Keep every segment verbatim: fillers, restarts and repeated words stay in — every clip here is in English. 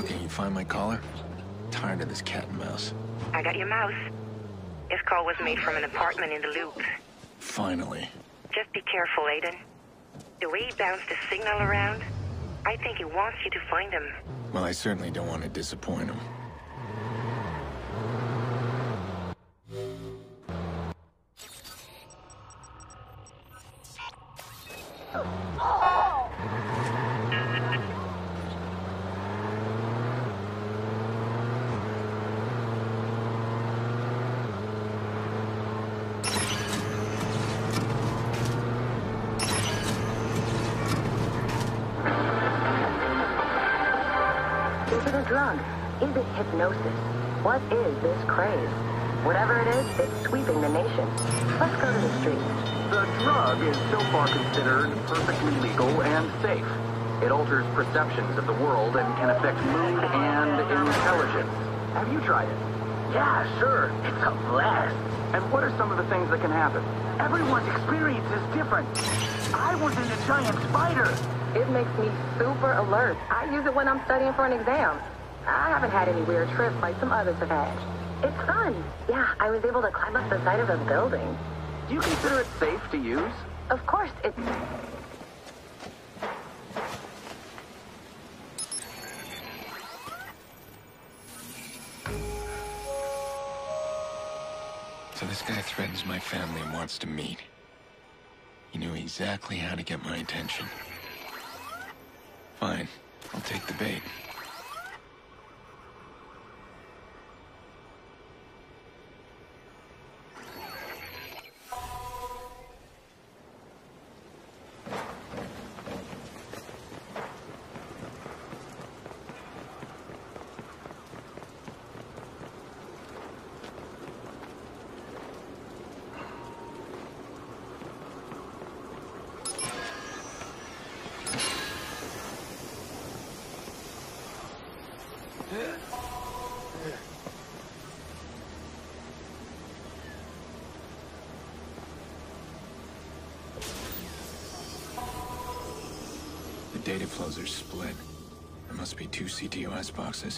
Can you find my collar? Tired of this cat and mouse. I got your mouse. This call was made from an apartment in the Loop. Finally. Just be careful, Aiden. The way he bounced the signal around, I think he wants you to find him. Well, I certainly don't want to disappoint him. Is it a drug? Is it hypnosis? What is this craze? Whatever it is, it's sweeping the nation. Let's go to the streets. The drug is so far considered perfectly legal and safe. It alters perceptions of the world and can affect mood and intelligence. Have you tried it? Yeah, sure. It's a blast. And what are some of the things that can happen? Everyone's experience is different. I was in a giant spider. It makes me super alert. I use it when I'm studying for an exam. I haven't had any weird trips like some others have had. It's fun. Yeah, I was able to climb up the side of a building. Do you consider it safe to use? Of course, it's... So this guy threatens my family and wants to meet. He knew exactly how to get my attention. Fine, I'll take the bait. The data flows are split. There must be two C T O S boxes.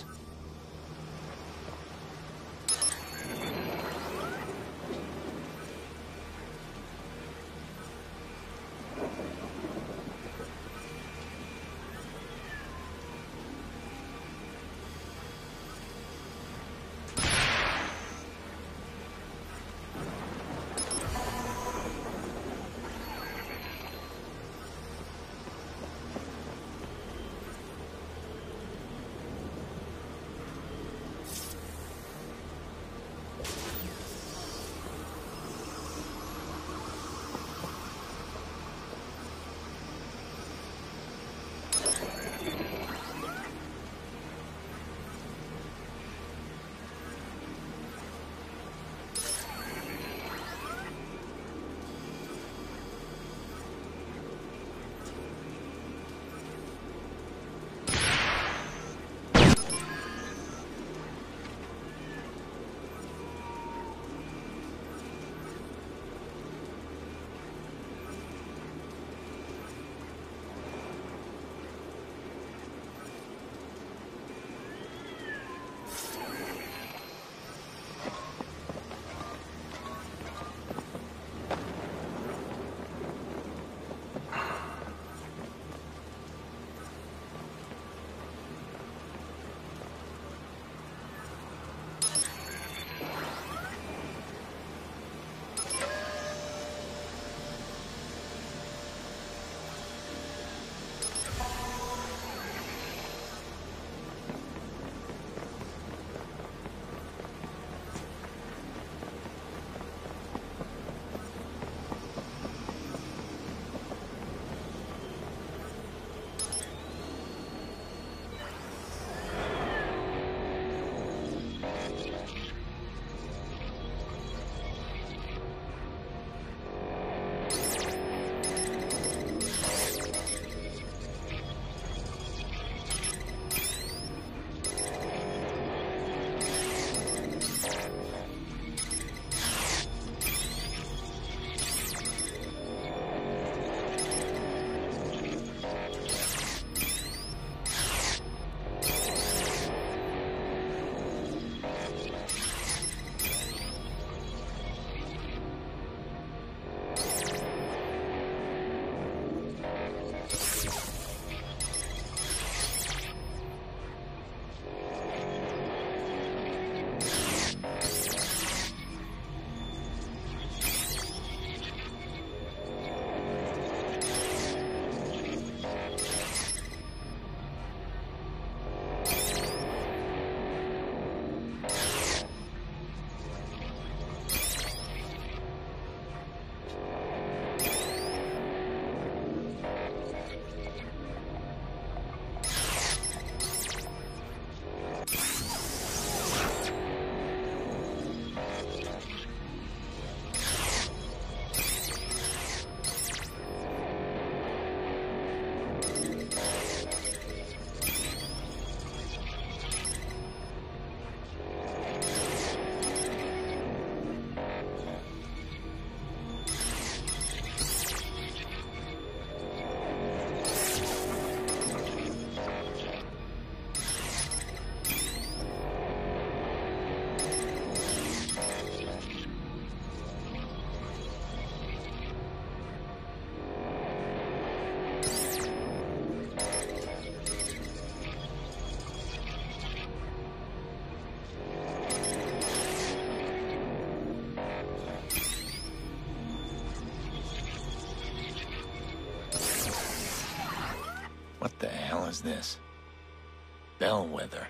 hell is this? Bellwether.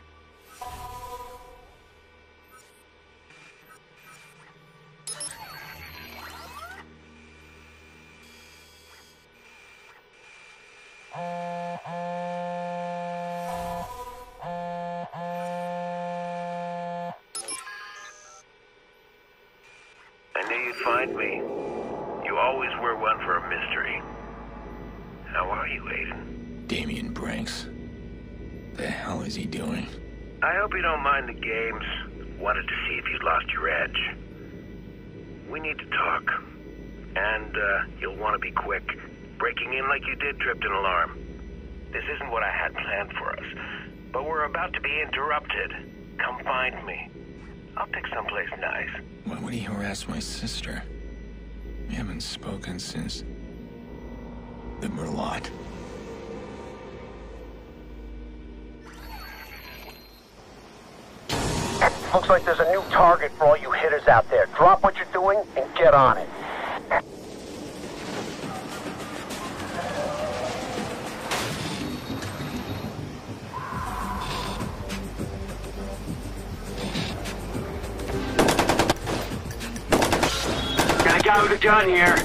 I knew you'd find me. You always were one for a mystery. How are you, Aiden? Damien Branks. The hell is he doing? I hope you don't mind the games. Wanted to see if you'd lost your edge. We need to talk. And, uh, you'll want to be quick. Breaking in like you did tripped an alarm. This isn't what I had planned for us. But we're about to be interrupted. Come find me. I'll pick someplace nice. Why would he harass my sister? We haven't spoken since... the Merlot. Looks like there's a new target for all you hitters out there. Drop what you're doing and get on it. Got a guy with a gun here.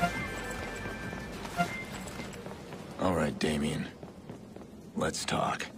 All right, Damien. Let's talk.